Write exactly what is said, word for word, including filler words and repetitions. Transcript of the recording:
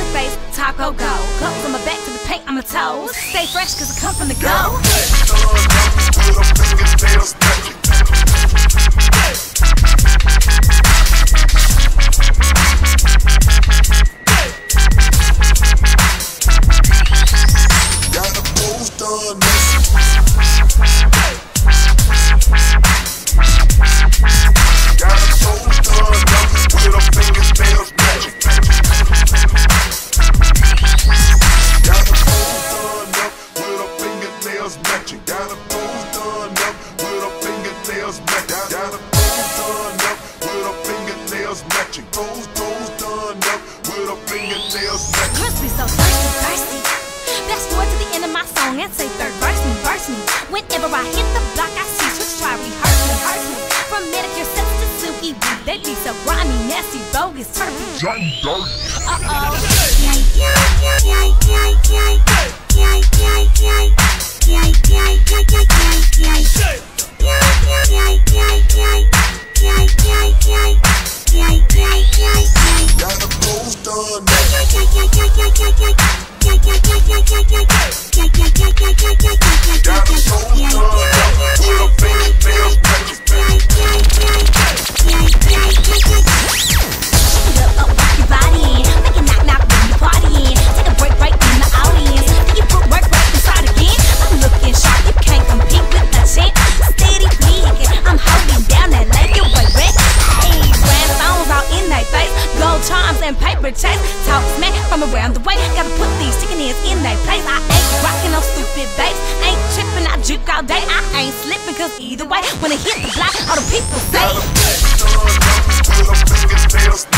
face, taco go. Clothes on my back to the paint on my toes. Stay fresh cause I come from the go. Got a pose done up with her fingernails matching. Got a pose done up with her fingernails matching. Pose, pose done up with her fingernails matching. Must be so thirsty, thirsty. Fast forward to the end of my song and say third verse me, verse me. Whenever I hit the block, I see switch, try rehearse me, rehearse me. From manicure sets to silky beat, they be so grimy, nasty, bogus, turkey. Johnny Dirt. Uh oh. Got a pose done. Got a pose done with her fingernails matching. Shake it up, up, rock your body in. Make it knock, knock when you partying. Take a break, break in the audience. Then you put work, work inside again. I'm looking sharp, you can't compete with the champ. Steady peeking, I'm holding down that leg, you boy red. Hey, grand stones all in they face. Gold charms and paper chase. Talk smack from around the way. Gotta put these chicken ears in they place. I ain't rocking no stupid bass. Ain't tripping, I juke all day. I ain't slipping cause either way, when I hit the block, all the people say. Got a pose done up with her fingernails